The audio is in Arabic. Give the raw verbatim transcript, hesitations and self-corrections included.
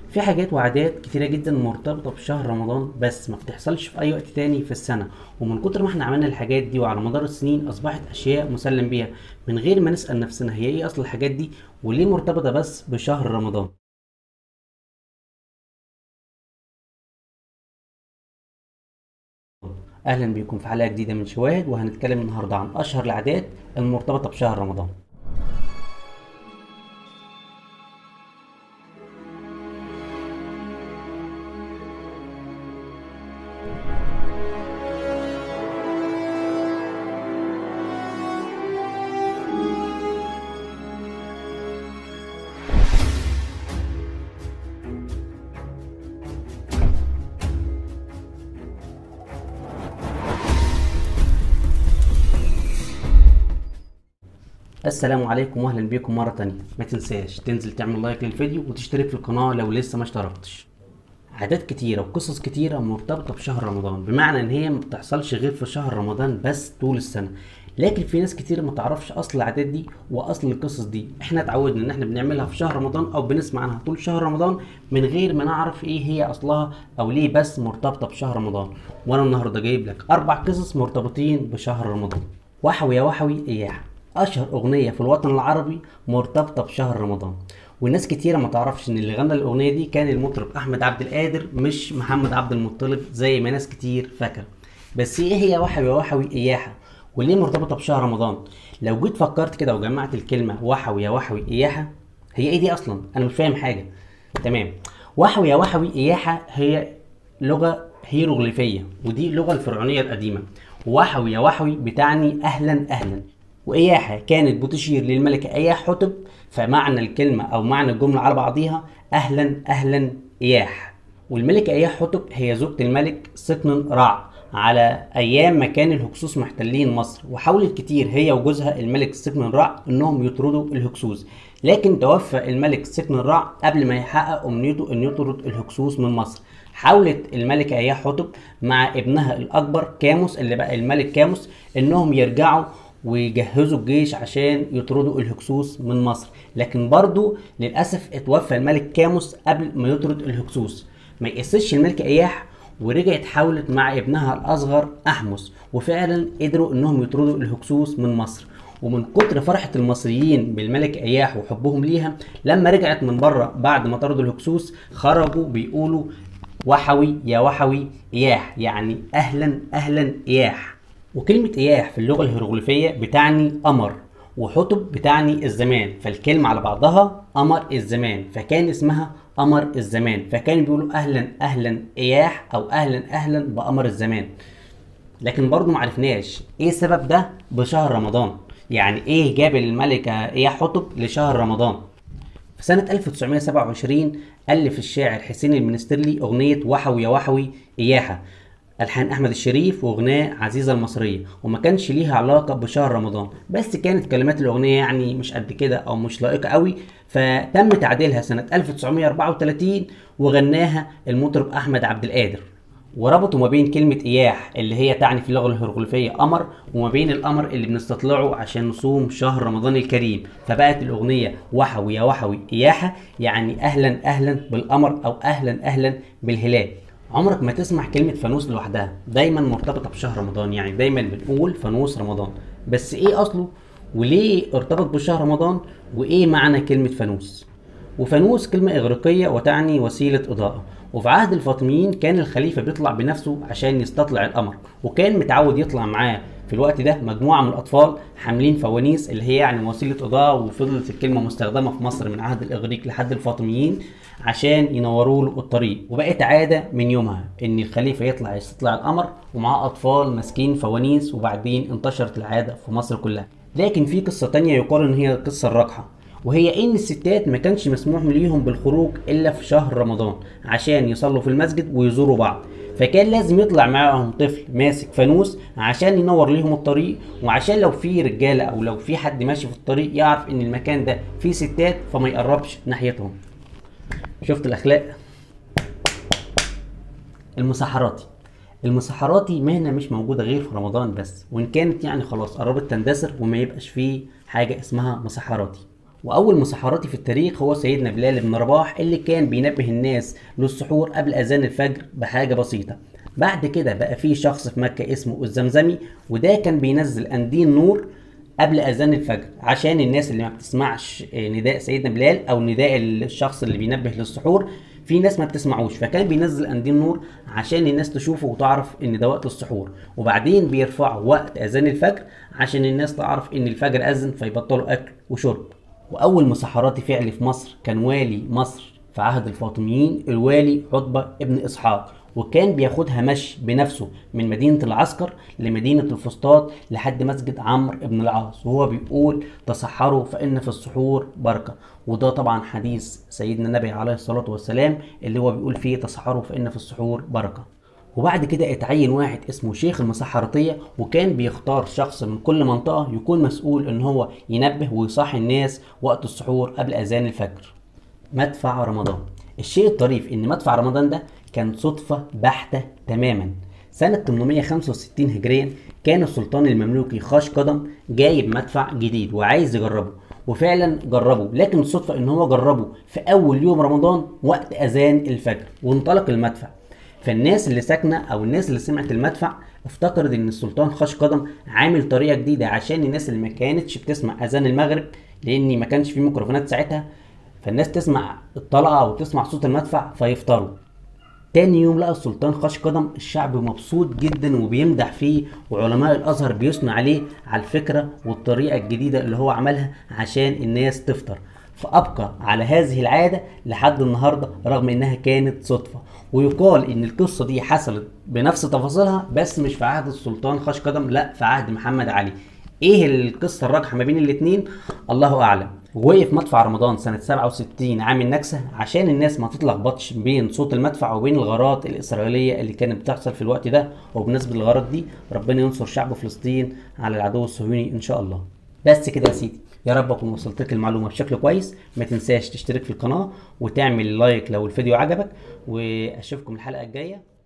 في حاجات وعادات كتيرة جدا مرتبطة بشهر رمضان بس ما بتحصلش في أي وقت تاني في السنة، ومن كتر ما احنا عملنا الحاجات دي وعلى مدار السنين أصبحت أشياء مسلم بيها من غير ما نسأل نفسنا هي إيه أصل الحاجات دي وليه مرتبطة بس بشهر رمضان. أهلا بيكم في حلقة جديدة من شواهد، وهنتكلم النهاردة عن أشهر العادات المرتبطة بشهر رمضان. السلام عليكم واهلا بيكم مره تانية. ما تنساش تنزل تعمل لايك للفيديو وتشترك في القناه لو لسه ما اشتركتش. عادات كتيره وقصص كتيره مرتبطه بشهر رمضان، بمعنى ان هي ما بتحصلش غير في شهر رمضان بس طول السنه. لكن في ناس كتير ما تعرفش اصل العادات دي واصل القصص دي. احنا اتعودنا ان احنا بنعملها في شهر رمضان او بنسمع عنها طول شهر رمضان من غير ما نعرف ايه هي اصلها او ليه بس مرتبطه بشهر رمضان. وانا النهارده جايب لك اربع قصص مرتبطين بشهر رمضان. وحوي يا وحوي اياح اشهر اغنيه في الوطن العربي مرتبطه بشهر رمضان، والناس كتيره ما تعرفش ان اللي غنى الاغنيه دي كان المطرب احمد عبد القادر مش محمد عبد المطلب زي ما ناس كتير فاكره. بس ايه هي وحوي وحوي اياحه وليه مرتبطه بشهر رمضان؟ لو جيت فكرت كده وجمعت الكلمه وحوي يا وحوي اياحه، هي ايه دي اصلا؟ انا مش فاهم حاجه. تمام. وحوي يا وحوي اياحه هي لغه هيروغليفيه، ودي اللغه الفرعونيه القديمه. وحوي يا وحوي بتعني اهلا اهلا، وإياحة كانت بتشير للملكة إياح حتب، فمعنى الكلمة أو معنى الجملة على بعضيها أهلا أهلا إياح. والملكة إياح حتب هي زوجة الملك سقن رع على أيام ما كان الهكسوس محتلين مصر، وحاولت كتير هي وجوزها الملك سقن رع إنهم يطردوا الهكسوس، لكن توفى الملك سقن رع قبل ما يحقق أمنيته إن يطرد الهكسوس من مصر. حاولت الملكة إياح حتب مع ابنها الأكبر كاموس اللي بقى الملك كاموس إنهم يرجعوا ويجهزوا الجيش عشان يطردوا الهكسوس من مصر، لكن برضو للأسف اتوفى الملك كاموس قبل ما يطرد الهكسوس. ما يقسش الملكة إياح ورجعت حاولت مع ابنها الأصغر أحمس، وفعلا قدروا إنهم يطردوا الهكسوس من مصر. ومن كتر فرحة المصريين بالملكة إياح وحبهم ليها، لما رجعت من بره بعد ما طردوا الهكسوس خرجوا بيقولوا وحوي يا وحوي إياح، يعني أهلا أهلا إياح. وكلمة إياح في اللغة الهيروغليفية بتعني قمر، وحتب بتعني الزمان، فالكلمة على بعضها قمر الزمان، فكان اسمها قمر الزمان، فكانوا بيقولوا أهلا أهلا إياح أو أهلا أهلا بقمر الزمان. لكن برضو معرفناش إيه سبب ده بشهر رمضان، يعني إيه جاب الملكة إياح حتب لشهر رمضان. في سنة ألف وتسعمائة وسبعة وعشرين ألف الشاعر حسين المنسترلي أغنية وحوي يا وحوي إياحة، ألحان أحمد الشريف وأغنية عزيزة المصرية، وما كانش ليها علاقة بشهر رمضان، بس كانت كلمات الأغنية يعني مش قد كده أو مش لائقة قوي، فتم تعديلها سنة ألف وتسعمائة وأربعة وثلاثين وغناها المطرب أحمد عبد القادر. وربطوا ما بين كلمة إياح اللي هي تعني في اللغة الهيروغليفية قمر، وما بين القمر اللي بنستطلعه عشان نصوم شهر رمضان الكريم، فبقت الأغنية وحوي يا وحوي إياحة، يعني أهلا أهلا بالقمر أو أهلا أهلا بالهلال. عمرك ما تسمع كلمة فانوس لوحدها، دايما مرتبطة بشهر رمضان، يعني دايما بنقول فانوس رمضان. بس ايه اصله وليه ارتبط بشهر رمضان وايه معنى كلمة فانوس؟ وفانوس كلمة إغريقية وتعني وسيلة إضاءة، وفي عهد الفاطميين كان الخليفة بيطلع بنفسه عشان يستطلع القمر، وكان متعود يطلع معاه في الوقت ده مجموعة من الأطفال حاملين فوانيس اللي هي يعني وسيلة إضاءة، وفضلت الكلمة مستخدمة في مصر من عهد الإغريق لحد الفاطميين عشان ينوروا له الطريق. وبقت عادة من يومها إن الخليفة يطلع يستطلع القمر ومعاه أطفال ماسكين فوانيس، وبعدين انتشرت العادة في مصر كلها. لكن في قصة تانية يقال إن هي القصة الراجحة، وهي ان الستات ما كانش مسموح ليهم بالخروج الا في شهر رمضان عشان يصلوا في المسجد ويزوروا بعض، فكان لازم يطلع معاهم طفل ماسك فانوس عشان ينور ليهم الطريق، وعشان لو في رجاله او لو في حد ماشي في الطريق يعرف ان المكان ده فيه ستات فما يقربش ناحيتهم. شفت الاخلاق؟ المسحراتي. المسحراتي مهنة مش موجودة غير في رمضان بس، وإن كانت يعني خلاص قربت تندثر وما يبقاش فيه حاجة اسمها مسحراتي. واول مسحراتي في التاريخ هو سيدنا بلال بن رباح اللي كان بينبه الناس للسحور قبل اذان الفجر بحاجه بسيطه. بعد كده بقى في شخص في مكه اسمه الزمزمي، وده كان بينزل قنديل نور قبل اذان الفجر عشان الناس اللي ما بتسمعش نداء سيدنا بلال او نداء الشخص اللي بينبه للسحور، في ناس ما بتسمعوش، فكان بينزل قنديل نور عشان الناس تشوفه وتعرف ان ده وقت السحور. وبعدين بيرفعوا وقت اذان الفجر عشان الناس تعرف ان الفجر اذن فيبطلوا اكل وشرب. واول مسحراتي فعلي في مصر كان والي مصر في عهد الفاطميين الوالي عتبة ابن اسحاق، وكان بياخدها مشي بنفسه من مدينة العسكر لمدينة الفسطاط لحد مسجد عمرو بن العاص، وهو بيقول تسحروا فإن في السحور بركة. وده طبعا حديث سيدنا النبي عليه الصلاة والسلام اللي هو بيقول فيه تسحروا فإن في السحور بركة. وبعد كده اتعين واحد اسمه شيخ المسحراتية، وكان بيختار شخص من كل منطقة يكون مسؤول ان هو ينبه ويصحي الناس وقت السحور قبل اذان الفجر. مدفع رمضان. الشيء الطريف ان مدفع رمضان ده كان صدفة بحتة تماما. سنة ثمانمائة وخمسة وستين هجريا كان السلطان المملوكي خاش قدم جايب مدفع جديد وعايز يجربه، وفعلا جربه، لكن الصدفة ان هو جربه في اول يوم رمضان وقت اذان الفجر وانطلق المدفع. فالناس اللي ساكنة او الناس اللي سمعت المدفع افتكرت ان السلطان خاش قدم عامل طريقة جديدة عشان الناس اللي ما كانتش بتسمع اذان المغرب، لان ما كانش في ميكروفونات ساعتها، فالناس تسمع الطلقة او تسمع صوت المدفع فيفطروا. تاني يوم لقى السلطان خاش قدم الشعب مبسوط جدا وبيمدح فيه، وعلماء الازهر بيثنوا عليه على الفكرة والطريقة الجديدة اللي هو عملها عشان الناس تفطر. فابقى على هذه العادة لحد النهاردة رغم انها كانت صدفة. ويقال ان القصة دي حصلت بنفس تفاصيلها بس مش في عهد السلطان خاش قدم، لا في عهد محمد علي. ايه القصة الراجحة ما بين الاتنين؟ الله اعلم. وقف مدفع رمضان سنة سبعة وستين عام النكسة عشان الناس ما تتلخبطش بين صوت المدفع وبين الغارات الإسرائيلية اللي كانت بتحصل في الوقت ده. وبالنسبة للغارات دي ربنا ينصر شعب فلسطين على العدو الصهيوني إن شاء الله. بس كده يا سيدي، يا رب أكون وصلت لك المعلومة بشكل كويس. ما تنساش تشترك في القناة وتعمل لايك لو الفيديو عجبك، وأشوفكم الحلقة الجاية.